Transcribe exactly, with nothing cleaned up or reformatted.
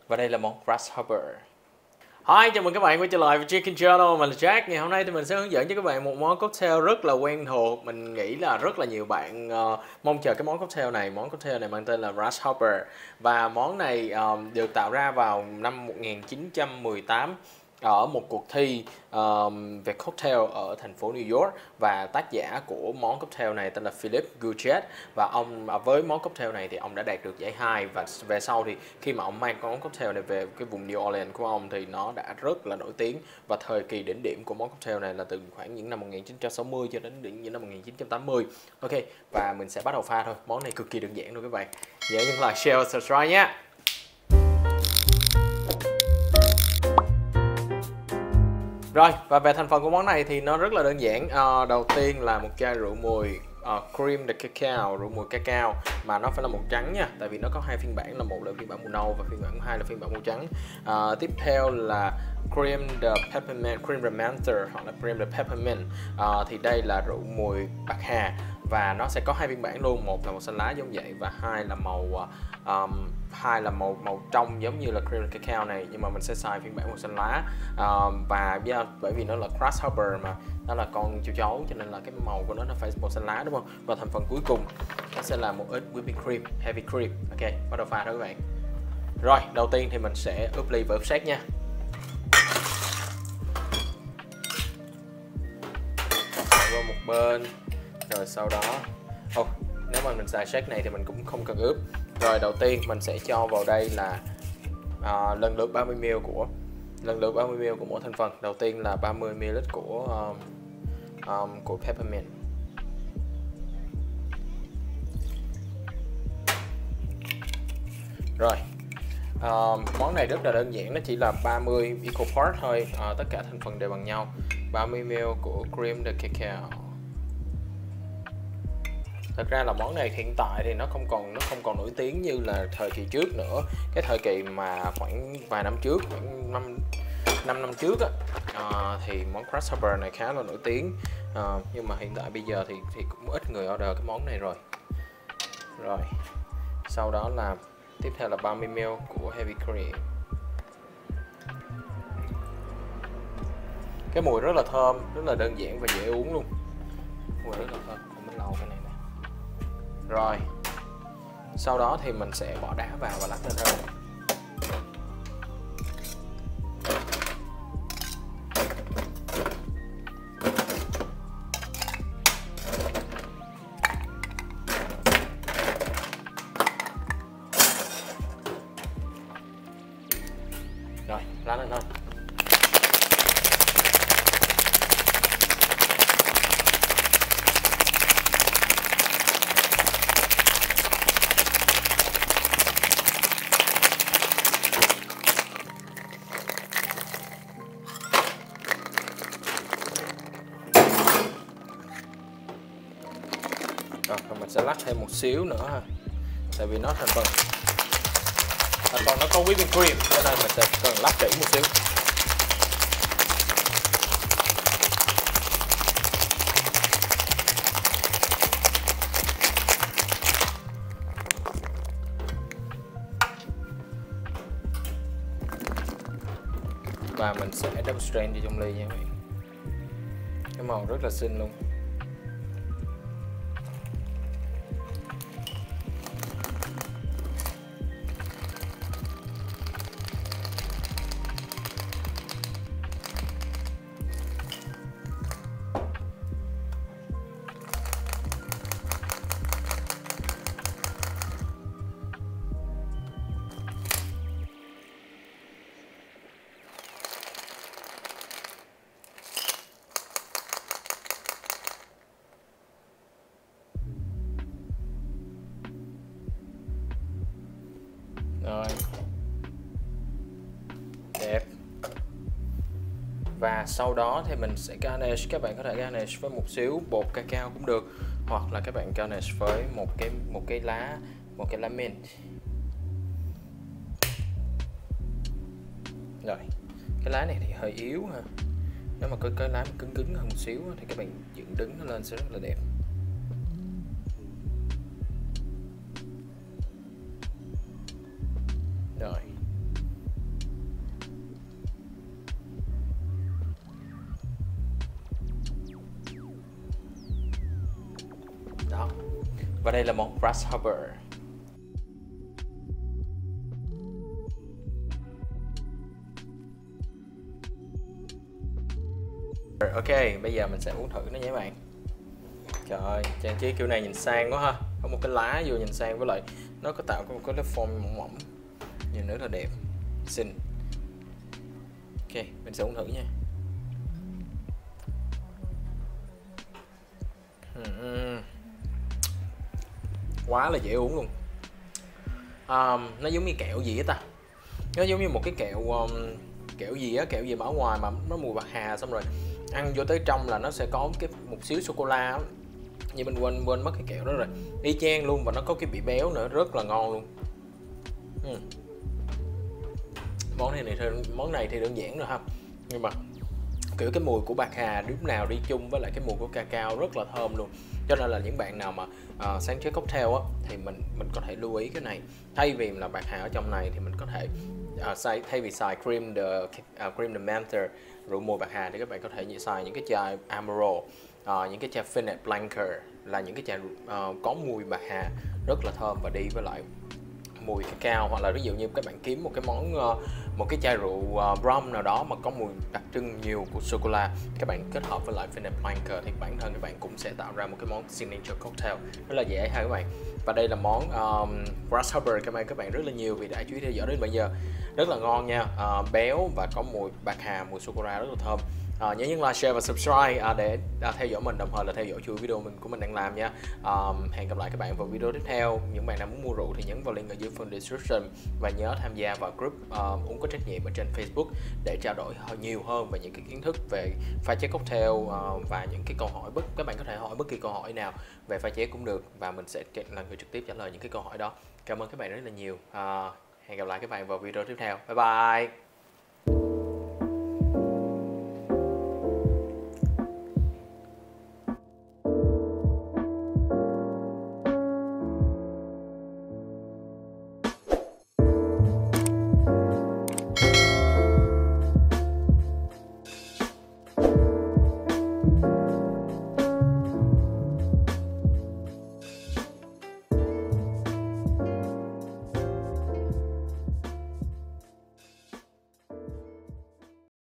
Và đây là món Grasshopper. Hi, chào mừng các bạn quay trở lại với Chicken Channel, mình là Jack. Ngày hôm nay thì mình sẽ hướng dẫn cho các bạn một món cocktail rất là quen thuộc. Mình nghĩ là rất là nhiều bạn uh, mong chờ cái món cocktail này. Món cocktail này mang tên là Grasshopper. Và món này um, được tạo ra vào năm một nghìn chín trăm mười tám ở một cuộc thi um, về cocktail ở thành phố New York, và tác giả của món cocktail này tên là Philip Gouget, và ông với món cocktail này thì ông đã đạt được giải hai. Và về sau thì khi mà ông mang món cocktail này về cái vùng New Orleans của ông thì nó đã rất là nổi tiếng, và thời kỳ đỉnh điểm của món cocktail này là từ khoảng những năm một nghìn chín trăm sáu mươi cho đến những năm một nghìn chín trăm tám mươi. Ok, và mình sẽ bắt đầu pha thôi. Món này cực kỳ đơn giản luôn các bạn. Nhớ nhấn like, share, subscribe nhé. Rồi, và về thành phần của món này thì nó rất là đơn giản. À, đầu tiên là một chai rượu mùi uh, cream de cacao, rượu mùi cacao, mà nó phải là màu trắng nha, tại vì nó có hai phiên bản, là một là phiên bản màu nâu và phiên bản hai là phiên bản màu trắng. À, tiếp theo là cream de peppermint, cream de menther hoặc là cream de peppermint. À, thì đây là rượu mùi bạc hà, và nó sẽ có hai phiên bản luôn, một là màu xanh lá giống vậy, và hai là màu um, hai là màu màu trong giống như là cream de cacao này, nhưng mà mình sẽ xài phiên bản màu xanh lá. Um, và yeah, bởi vì nó là Grasshopper mà, nó là con châu chấu, cho nên là cái màu của nó nó phải màu xanh lá, đúng không? Và thành phần cuối cùng nó sẽ là một ít whipping cream, heavy cream. Ok, bắt đầu pha thôi các bạn. Rồi, đầu tiên thì mình sẽ ướp ly và ướp sét nha. Qua một bên, rồi sau đó oh, nếu mà mình xài sét này thì mình cũng không cần ướp. Rồi đầu tiên mình sẽ cho vào đây là uh, lần lượt ba mươi mi li lít của lần lượt ba mươi mi li lít của mỗi thành phần. Đầu tiên là ba mươi mi li lít của um, um, của peppermint. Rồi, uh, món này rất là đơn giản, nó chỉ là ba mươi equal part thôi, uh, tất cả thành phần đều bằng nhau. ba mươi mi li lít của cream de cacao. Thật ra là món này hiện tại thì nó không còn nó không còn nổi tiếng như là thời kỳ trước nữa. Cái thời kỳ mà khoảng vài năm trước, khoảng năm năm năm trước á, à, thì món Grasshopper này khá là nổi tiếng. À, nhưng mà hiện tại bây giờ thì thì cũng ít người order cái món này rồi. Rồi, sau đó là tiếp theo là ba mươi mi li lít của heavy cream. Cái mùi rất là thơm, rất là đơn giản và dễ uống luôn. Mùi rất là thơm, không biết lâu cái này nè. Rồi, sau đó thì mình sẽ bỏ đá vào và lắc lên thôi. Rồi, lắc lên thôi. Rồi, mình sẽ lắc thêm một xíu nữa ha, tại vì nó thành phần thành phần nó có whipping cream, cho nên mình sẽ cần lắc kỹ một xíu. Và mình sẽ double strain đi trong ly nha các bạn. Cái màu rất là xinh luôn. Rồi, đẹp. Và sau đó thì mình sẽ garnish. Các bạn có thể garnish với một xíu bột cacao cũng được, hoặc là các bạn garnish với một cái một cái lá một cái lá mint. Rồi, cái lá này thì hơi yếu ha. Nếu mà có cái lá cứng cứng hơn một xíu thì các bạn dựng đứng nó lên sẽ rất là đẹp. Rồi, Và đây là món Grasshopper. Ok, bây giờ mình sẽ uống thử nó nhé các bạn. Trời ơi, trang trí kiểu này nhìn sang quá ha. Có một cái lá vô nhìn sang, với lại nó có tạo một cái lớp foam mỏng mỏng, nhìn rất là đẹp, xinh. Ok, mình sẽ uống thử nha. uhm. Quá là dễ uống luôn. um, Nó giống như kẹo gì á ta. Nó giống như một cái kẹo um, kẹo gì á, kẹo gì mà ở ngoài mà nó mùi bạc hà, xong rồi ăn vô tới trong là nó sẽ có cái một xíu sô cô la á. Nhưng mình quên quên mất cái kẹo đó rồi. Y chang luôn, và nó có cái vị béo nữa, rất là ngon luôn. uhm. Món này, này món này thì đơn giản rồi ha, nhưng mà kiểu cái mùi của bạc hà lúc nào đi chung với lại cái mùi của cacao rất là thơm luôn. Cho nên là những bạn nào mà uh, sáng chế cocktail á, thì mình mình có thể lưu ý cái này. Thay vì là bạc hà ở trong này thì mình có thể uh, xài, thay vì xài cream de uh, cream de menthe rượu mùi bạc hà, thì các bạn có thể xài những cái chai Amaro, uh, những cái chai Fernet Blanca, là những cái chai uh, có mùi bạc hà rất là thơm và đi với lại mùi cacao. Hoặc là ví dụ như các bạn kiếm một cái món uh, một cái chai rượu uh, rum nào đó mà có mùi đặc trưng nhiều của sô cô la, các bạn kết hợp với lại Fernet Blanca thì bản thân các bạn cũng sẽ tạo ra một cái món signature cocktail rất là dễ ha các bạn. Và đây là món um, Grasshopper. Cảm ơn các bạn rất là nhiều vì đã chú ý theo dõi đến bây giờ. Rất là ngon nha, uh, béo và có mùi bạc hà, mùi sô cô la rất là thơm. À, nhớ nhấn like, share và subscribe à, để à, theo dõi mình, đồng thời là theo dõi chuỗi video mình của mình đang làm nha. À, hẹn gặp lại các bạn vào video tiếp theo. Những bạn nào muốn mua rượu thì nhấn vào link ở dưới phần description và nhớ tham gia vào group uh, uống có trách nhiệm ở trên Facebook để trao đổi nhiều hơn về những cái kiến thức về pha chế cocktail uh, và những cái câu hỏi bất các bạn có thể hỏi bất kỳ câu hỏi nào về pha chế cũng được, và mình sẽ là người trực tiếp trả lời những cái câu hỏi đó. Cảm ơn các bạn rất là nhiều. À, hẹn gặp lại các bạn vào video tiếp theo. Bye bye.